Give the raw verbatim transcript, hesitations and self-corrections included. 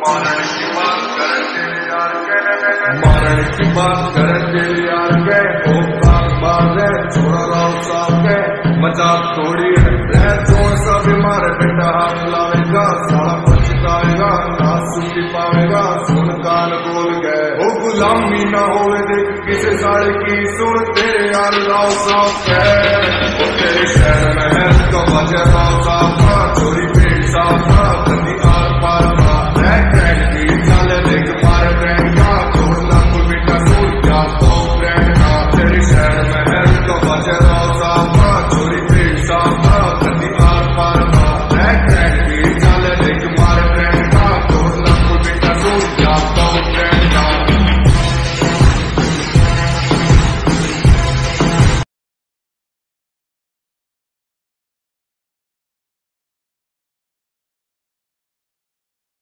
मारण की बात करते यार के मारण की बात करते यार के औकात बात है छोड़ा राव साहब के मजाक थोड़ी है रह जोर सा बीमार बेटा हाथ लावेगा साला पछताएगा ना सुन पावेगा सुन कान बोल गए वो गुलामी ना होवे देख किसे साले की सुन तेरे यार राव साहब के वो तेरे शहर में है तो वजह राव साहब